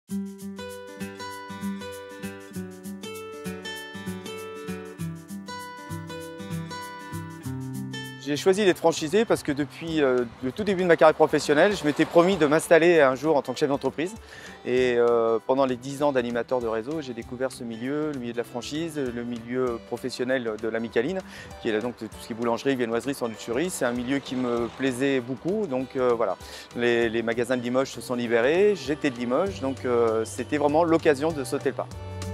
J'ai choisi d'être franchisé parce que depuis le tout début de ma carrière professionnelle, je m'étais promis de m'installer un jour en tant que chef d'entreprise. Et pendant les 10 ans d'animateur de réseau, j'ai découvert ce milieu, le milieu de la franchise, le milieu professionnel de l'Amicaline, qui est donc tout ce qui est boulangerie, viennoiserie, sandwicherie. C'est un milieu qui me plaisait beaucoup, donc voilà. Les magasins de Limoges se sont libérés, j'étais de Limoges, donc c'était vraiment l'occasion de sauter le pas.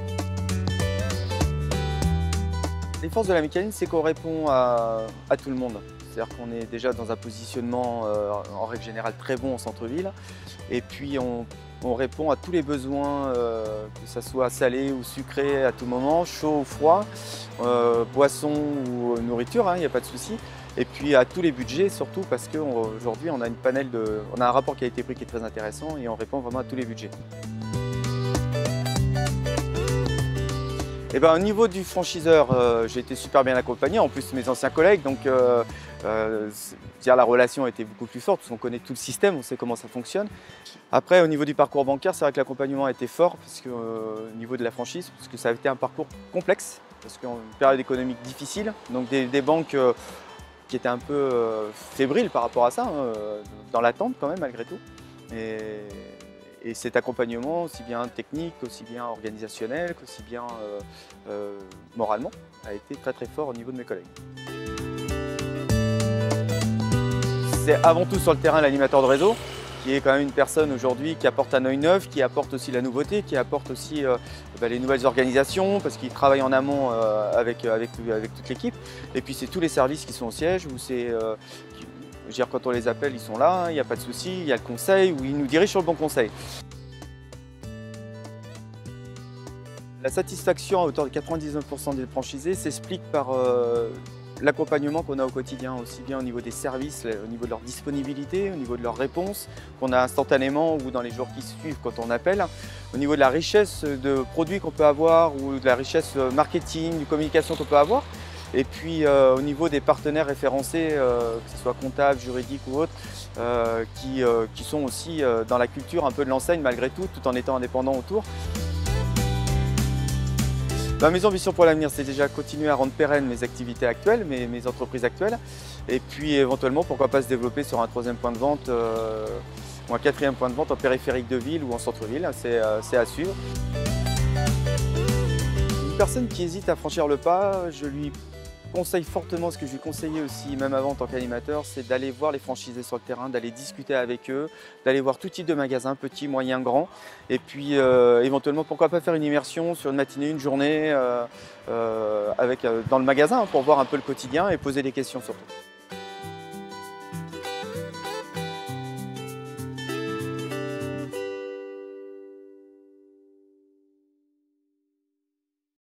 Les forces de l'Amicaline, c'est qu'on répond à tout le monde. C'est-à-dire qu'on est déjà dans un positionnement en règle générale très bon en centre-ville. Et puis on répond à tous les besoins, que ce soit salé ou sucré à tout moment, chaud ou froid, boisson ou nourriture, il n'y a pas de souci. Et puis à tous les budgets surtout parce qu'aujourd'hui on a on a un rapport qualité-prix qui est très intéressant et on répond vraiment à tous les budgets. Au niveau du franchiseur, j'ai été super bien accompagné, en plus mes anciens collègues, donc la relation était beaucoup plus forte parce qu'on connaît tout le système, on sait comment ça fonctionne. Après, au niveau du parcours bancaire, c'est vrai que l'accompagnement a été fort parce que, au niveau de la franchise, parce que ça a été un parcours complexe, parce qu'en période économique difficile, donc des banques qui étaient un peu fébriles par rapport à ça, dans l'attente quand même malgré tout. Et cet accompagnement, aussi bien technique, aussi bien organisationnel, qu'aussi bien moralement, a été très très fort au niveau de mes collègues. C'est avant tout sur le terrain l'animateur de réseau, qui est quand même une personne aujourd'hui qui apporte un œil neuf, qui apporte aussi la nouveauté, qui apporte aussi les nouvelles organisations, parce qu'il travaille en amont avec toute l'équipe. Et puis c'est tous les services qui sont au siège, où c'est... quand on les appelle, ils sont là, il n'y a pas de souci, il y a le conseil, où ils nous dirigent sur le bon conseil. La satisfaction à hauteur de 99% des franchisés s'explique par l'accompagnement qu'on a au quotidien, aussi bien au niveau des services, au niveau de leur disponibilité, au niveau de leurs réponses, qu'on a instantanément ou dans les jours qui suivent quand on appelle, au niveau de la richesse de produits qu'on peut avoir ou de la richesse marketing, de communication qu'on peut avoir. Et puis au niveau des partenaires référencés, que ce soit comptables, juridiques ou autres, qui sont aussi dans la culture un peu de l'enseigne malgré tout en étant indépendants autour. Mes ambitions pour l'avenir, c'est déjà continuer à rendre pérennes mes activités actuelles, mes entreprises actuelles, et puis éventuellement, pourquoi pas se développer sur un troisième point de vente ou un quatrième point de vente en périphérique de ville ou en centre-ville, c'est à suivre. Une personne qui hésite à franchir le pas, je lui conseille fortement, ce que je lui conseillais aussi, même avant en tant qu'animateur, c'est d'aller voir les franchisés sur le terrain, d'aller discuter avec eux, d'aller voir tout type de magasins, petits, moyens, grands, et puis éventuellement, pourquoi pas faire une immersion sur une matinée, une journée dans le magasin pour voir un peu le quotidien et poser des questions surtout.